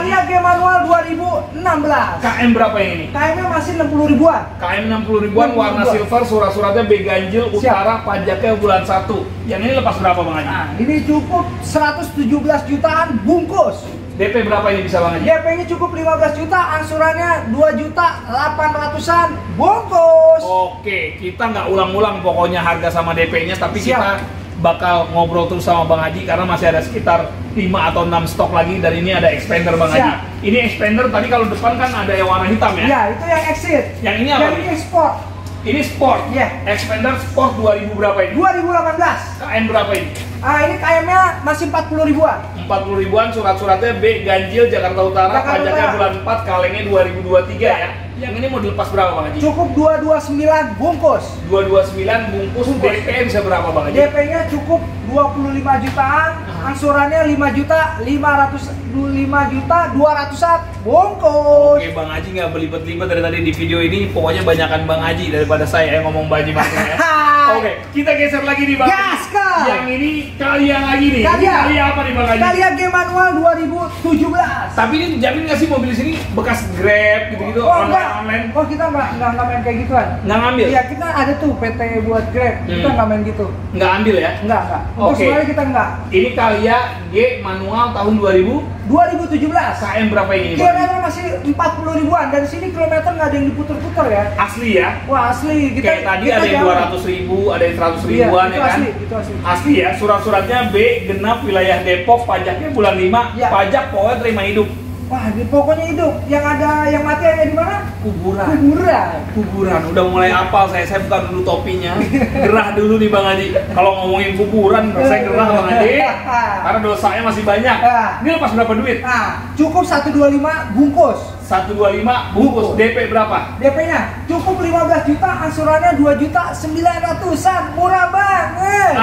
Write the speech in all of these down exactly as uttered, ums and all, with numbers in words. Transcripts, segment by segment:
Tamiya G manual dua ribu enam belas. K M berapa ini? K M-nya masih enam puluh ribuan. K M enam puluh ribuan, warna silver, surat-suratnya B ganjil, utara, pajaknya bulan satu. Yang ini lepas berapa Bang Haji? Nah, ini cukup seratus tujuh belas jutaan bungkus. D P berapa ini bisa Bang Haji? D P-nya cukup lima belas juta, angsurannya dua juta delapan ratusan bungkus. Oke, kita nggak ulang-ulang pokoknya harga sama D P-nya, tapi Siap. kita bakal ngobrol terus sama Bang Haji karena masih ada sekitar lima atau enam stok lagi, dan ini ada expander Bang Haji. Siap. Ini expander tadi kalau depan kan ada yang warna hitam ya? Ya, itu yang exit. Yang ini apa? Yang ini sport. Ini sport. Iya. Expander sport dua ribu berapa ini? dua ribu delapan belas. K M berapa ini? Ah, ini K M-nya masih empat puluh ribuan. empat puluh ribuan, surat-suratnya B ganjil, Jakarta Utara, Jakarta pajaknya Utara. bulan empat, kalengnya dua ribu dua puluh tiga ya. Yang ini mau dilepas berapa Bang Haji? Cukup dua ratus dua puluh sembilan bungkus. dua ratus dua puluh sembilan bungkus. Bungkus. D P bisa berapa Bang Haji? D P-nya cukup dua puluh lima jutaan, angsurannya lima juta lima ratus lima juta dua ratusan bungkus. Oke, Bang Haji nggak belibet-libet dari tadi di video ini, pokoknya banyakan Bang Haji daripada saya yang ngomong Bang Haji maksudnya. Oke, kita geser lagi nih Bang. Gaskan. Yang ini Kalia lagi nih. Kalia. Ini Kalia apa nih Bang Haji? Kalia G manual dua ribu tujuh belas. Tapi ini jamin nggak sih mobil di sini bekas Grab gitu-gitu, Oh, enggak. online-online? Oh, kita enggak enggak, enggak main kayak gituan. Nggak ngambil? Iya, kita ada tuh P T buat Grab. Kita Hmm. enggak main gitu. Nggak ambil ya? Enggak, enggak. Untuk Oke. semuanya kita enggak. Ini Kalia G manual tahun dua ribu. dua ribu tujuh belas. K M berapa ini? Bang? Kilometer masih empat puluh ribuan. Dari sini kilometer nggak ada yang diputer-puter ya. Asli ya? Wah, asli. Kita, Kayak tadi kita ada yang jauh. dua ratus ribu, ada yang seratus Iya, ribuan itu ya kan? asli, itu asli. Asli ya, surat-suratnya B, genap, wilayah Depok, pajaknya bulan lima, Ya. pajak pokoknya terima hidup. Wah, di pokoknya hidup. Yang ada yang mati ada di mana? Kuburan. Kuburan. Kuburan, udah mulai apal saya, saya buka dulu topinya. Gerah dulu nih Bang Haji. Kalau ngomongin kuburan, saya gerah Bang Haji. Karena dosanya masih banyak. Ya. Ini lepas berapa duit? Nah, cukup seratus dua puluh lima bungkus. seratus dua puluh lima bungkus. Bungkus. D P berapa? D P-nya cukup lima belas juta, angsurannya dua juta sembilan ratusan. Murah banget.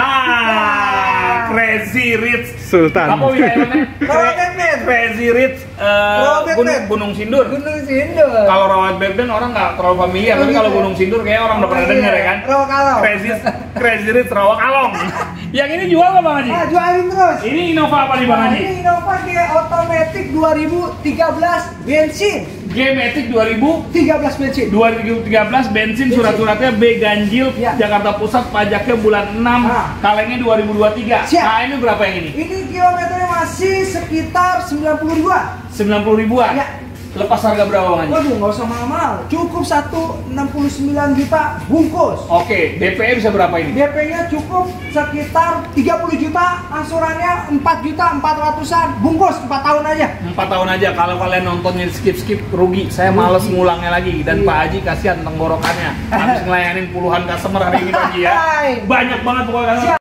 Ah, Crazy Rich Sultan. Apa wilayahnya? Rawat Batman. Crazy Rich eh, Rawat Batman. Gunung, Gunung Sindur. Gunung Sindur. Kalau Rawat Batman orang nggak terlalu familiar, tapi kalau Gunung Sindur kayak orang udah pernah Iya, dengar ya kan? Rawa Kalong. Crazy Crazy Rich Rawa Kalong. Yang ini jual nggak Bang Haji? Ah, jualin terus. Ini Innova apa nih Bang Nah, Haji? ini Innova G Automatic dua ribu tiga belas bensin. G-Matic dua ribu tiga belas bensin. dua ribu tiga belas bensin, surat-suratnya B ganjil, Ya. Jakarta Pusat, pajaknya bulan enam, Ah. kalengnya dua ribu dua puluh tiga. Siap. Nah, ini berapa yang ini? Ini kilometernya masih sekitar sembilan puluh ribuan. sembilan puluh ribuan. Ya. Lepas harga berapa Bang Haji? Waduh, nggak usah mahal-mahal. Cukup seratus enam puluh sembilan juta bungkus. Oke, D P bisa berapa ini? D P-nya cukup sekitar tiga puluh juta, angsurannya empat juta empat ratusan bungkus empat tahun aja. empat tahun aja. Kalau kalian nontonnya skip-skip rugi. Saya males ngulangnya lagi. Dan Iya. Pak Haji kasihan tenggorokannya. Habis ngelayanin puluhan customer hari ini Pak Haji ya. Hai. Banyak banget pokoknya.